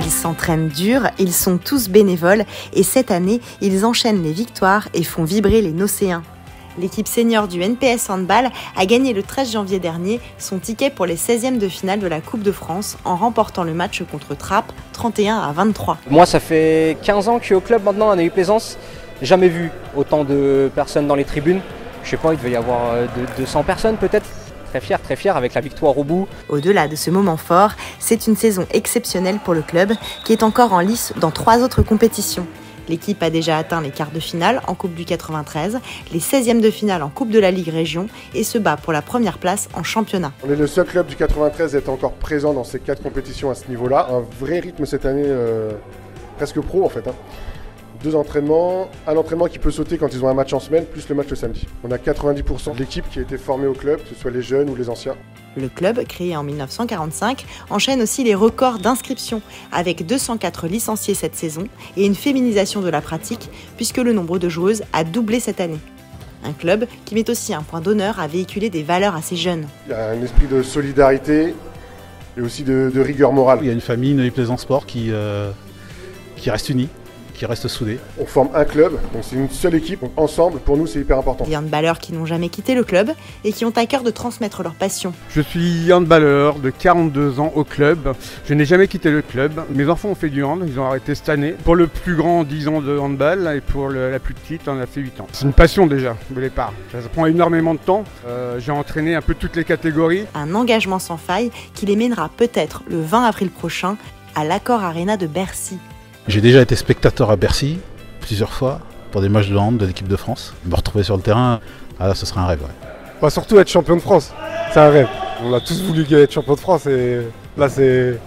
Ils s'entraînent dur, ils sont tous bénévoles et cette année, ils enchaînent les victoires et font vibrer les Nocéens. L'équipe senior du NPS Handball a gagné le 13 janvier dernier son ticket pour les 16e de finale de la Coupe de France en remportant le match contre Trappes 31-23. Moi ça fait 15 ans que je suis au club maintenant à Neuilly-Plaisance. Jamais vu autant de personnes dans les tribunes. Je sais pas, il devait y avoir 200 personnes peut-être. Très fier avec la victoire au bout. Au-delà de ce moment fort, c'est une saison exceptionnelle pour le club qui est encore en lice dans 3 autres compétitions. L'équipe a déjà atteint les quarts de finale en Coupe du 93, les 16e de finale en Coupe de la Ligue Région et se bat pour la première place en championnat. On est le seul club du 93 à être encore présent dans ces 4 compétitions à ce niveau-là. Un vrai rythme cette année, presque pro en fait. 2 entraînements, un entraînement qui peut sauter quand ils ont un match en semaine, plus le match le samedi. On a 90% de l'équipe qui a été formée au club, que ce soit les jeunes ou les anciens. Le club, créé en 1945, enchaîne aussi les records d'inscription, avec 204 licenciés cette saison et une féminisation de la pratique, puisque le nombre de joueuses a doublé cette année. Un club qui met aussi un point d'honneur à véhiculer des valeurs à ses jeunes. Il y a un esprit de solidarité et aussi de rigueur morale. Il y a une famille Neuilly-Plaisance Sport qui reste unie, qui reste soudée. On forme un club, donc c'est une seule équipe, donc ensemble, pour nous c'est hyper important. Des handballeurs qui n'ont jamais quitté le club et qui ont à cœur de transmettre leur passion. Je suis handballeur de 42 ans au club. Je n'ai jamais quitté le club. Mes enfants ont fait du hand, ils ont arrêté cette année. Pour le plus grand, 10 ans de handball et pour la plus petite, on a fait 8 ans. C'est une passion déjà, au départ. Ça prend énormément de temps. J'ai entraîné un peu toutes les catégories. Un engagement sans faille qui les mènera peut-être le 20 avril prochain à l'Accor Arena de Bercy. J'ai déjà été spectateur à Bercy plusieurs fois pour des matchs de hand de l'équipe de France. Me retrouver sur le terrain, là ce serait un rêve. Ouais. Bah, surtout être champion de France, c'est un rêve. On a tous voulu être champion de France et là c'est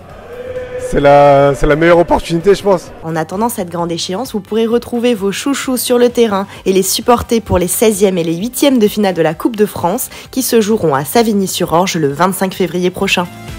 la meilleure opportunité je pense. En attendant cette grande échéance, vous pourrez retrouver vos chouchous sur le terrain et les supporter pour les 16e et les 8e de finale de la Coupe de France qui se joueront à Savigny-sur-Orge le 25 février prochain.